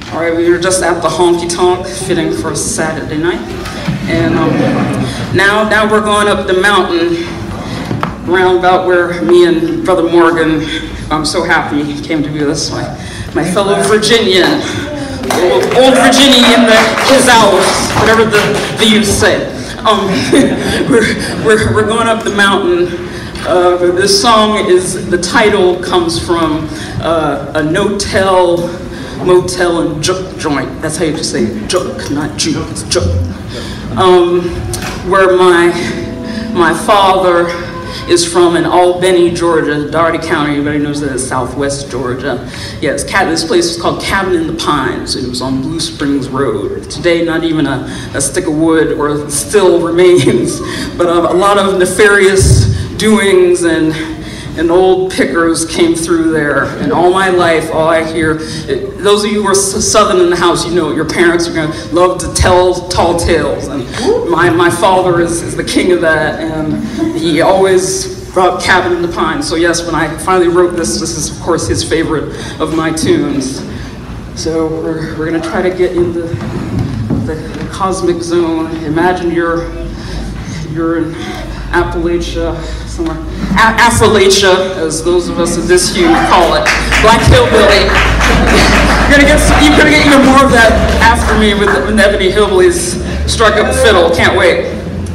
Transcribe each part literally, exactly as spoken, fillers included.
All right, we were just at the honky tonk, fitting for a Saturday night, and um, now now we're going up the mountain, round about where me and Brother Morgan. I'm so happy he came to be with us, my my fellow Virginian, old, old Virginian in the his house, whatever the the youth say. Um, we're we're we're going up the mountain. Uh, this song is the title comes from uh, a no-tell motel and juke joint. That's how you just say it. Juke, not juke, it's juke. Um, where my my father is from in Albany, Georgia, Dougherty County. Everybody knows that it's southwest Georgia. Yes, this place is called Cabin in the Pines. It was on Blue Springs Road. Today, not even a, a stick of wood or still remains, but a, a lot of nefarious doings and and old pickers came through there. And all my life, all I hear, it, those of you who are Southern in the house, you know your parents are going to love to tell tall tales. And my, my father is, is the king of that, and he always brought Cabin in the Pines. So yes, when I finally wrote this, this is of course his favorite of my tunes. So we're, we're going to try to get in the, the, the cosmic zone. Imagine you're, you're in Appalachia, somewhere. A Affrilatia, as those of us of this hue call it. Black Hillbilly. You're gonna get you're gonna get even more of that after me with the, when the Ebony Hillbillies struck up the fiddle. Can't wait.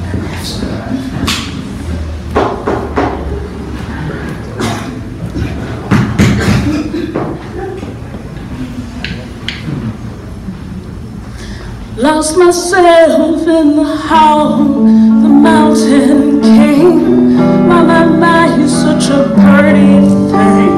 Lost myself in the how the mountain came. My, my, my, he's such a pretty thing.